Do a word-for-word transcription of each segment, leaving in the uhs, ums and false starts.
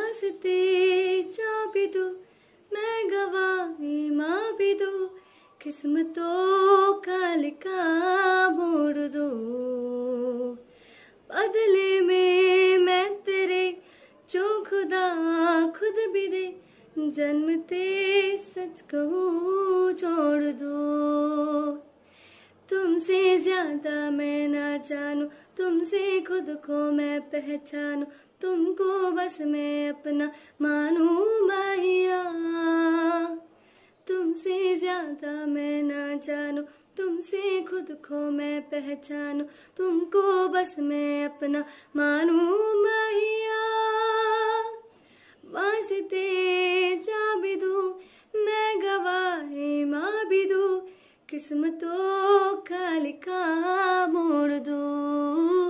वास्ते जा भी दूं, मैं गवाही माँ भी दूं, किस्मतों का लिखा मोड़ दो। बदले में मैं तेरे जो खुदा खुद भी दे, जन्मते सच कहूँ छोड़ दो। तुमसे ज्यादा मैं ना जानूं, तुमसे खुद को मैं पहचानूं, तुमको बस मैं अपना मानूं माहिया। तुमसे ज्यादा मैं ना जानूं, तुमसे खुद को मैं पहचानूं, तुमको बस मैं अपना मानूं माहिया। वास्ते जा भी दूं, मैं गवाही माँ भी दूं, किस्मतों का लिखा मोड़ दूं।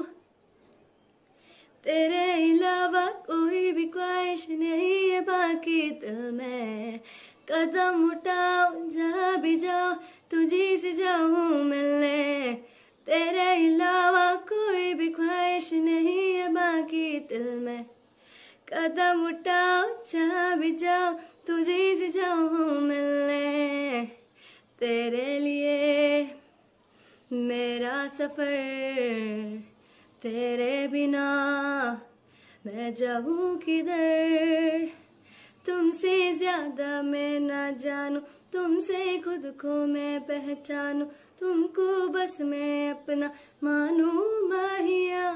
तेरे अलावा कोई भी ख्वाहिश नहीं है बाकी दिल में, कदम उठाओ जहाँ भी जाओ तुझी से जाऊँ मिलने। तेरे अलावा कोई भी ख्वाहिश नहीं है बाकी दिल में, कदम उठाओ जहाँ भी जाओ तुझी से जाऊँ मिलने। तेरे लिए मेरा सफर, तेरे बिना मैं जाऊँ किधर। तुमसे ज्यादा मैं ना जानूं, तुमसे खुद को मैं पहचानूं, तुमको बस मैं अपना मानूं माहिया।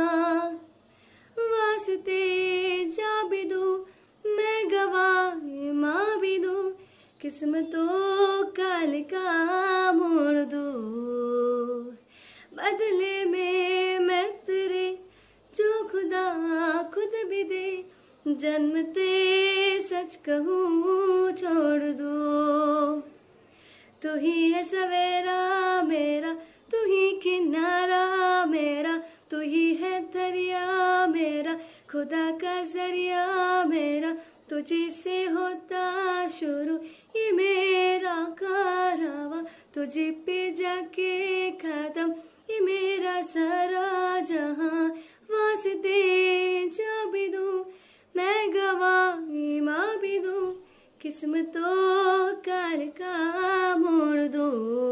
वास्ते जा भी दूं, मैं गवाही माँ भी दूं, किस्मतों का लिखा मोड़ दूं। बदले में मैं तेरे जो खुदा खुद भी दे, जन्मते सच कहूँ छोड़ दूँ। तू ही है सवेरा मेरा, तू ही किनारा मेरा, तू ही है दरिया मेरा, खुदा का जरिया मेरा। तुझी से होता शुरू ये मेरा कारवां, तुझी पे जाके खत्म ये मेरा सारा जहां। वास्ते जा भी दूं, मैं गवाही माँ भी दूं, किस्मतों का लिखा मोड़ दो।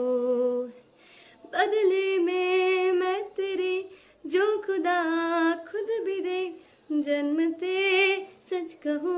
बदले में मैं तेरे जो खुदा खुद भी दे, जन्मते सच कहूँ